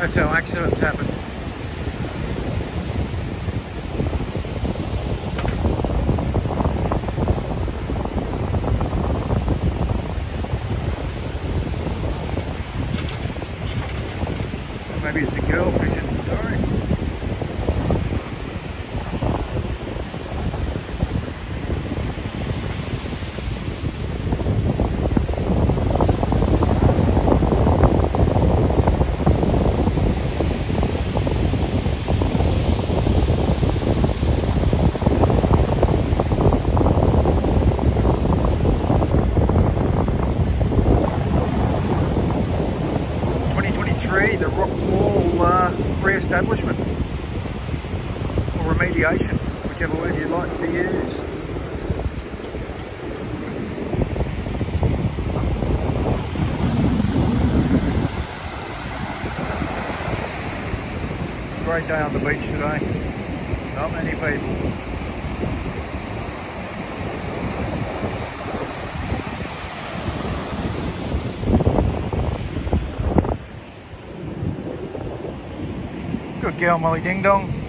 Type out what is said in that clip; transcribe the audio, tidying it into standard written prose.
That's how accidents happen. Maybe it's a girl fishing, sorry. The rock wall re-establishment or remediation, whichever word you'd like to use. Great day on the beach today, not many people. Good girl, Molly Ding Dong.